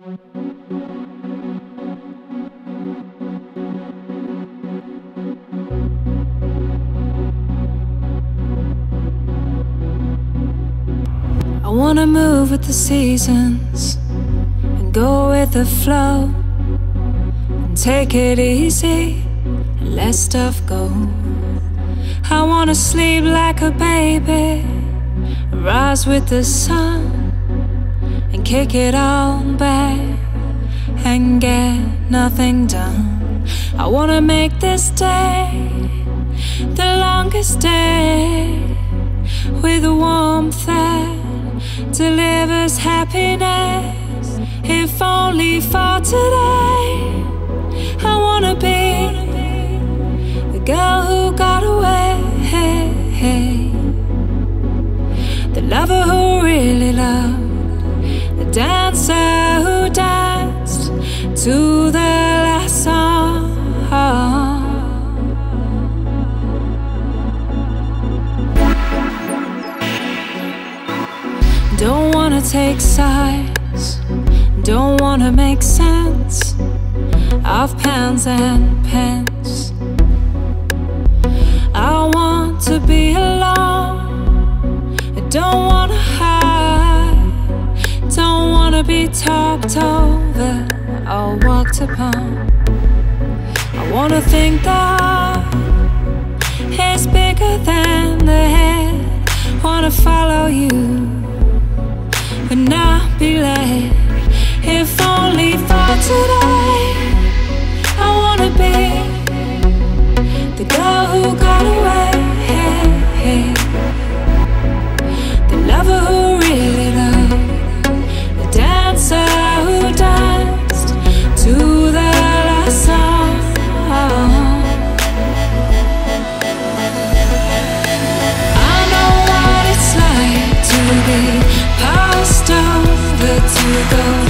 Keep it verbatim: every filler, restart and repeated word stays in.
I wanna move with the seasons and go with the flow and take it easy and let stuff go. I wanna sleep like a baby, rise with the sun and kick it all back and get nothing done. I wanna make this day the longest day with a warmth that delivers happiness, if only for today. I wanna be the girl who got away, the lover who really loved, the dancer who danced to the last song. Don't wanna take sides, don't wanna make sense of pounds and pence. I want to be alone, I don't wanna hide, don't wanna be talked over or walked upon. I wanna think the heart is bigger than the head, wanna follow you but not be led, if only for today. I wanna be the girl who got away, the lover who really loved, the dancer who danced to the last song. I know what it's like to be passed over, to go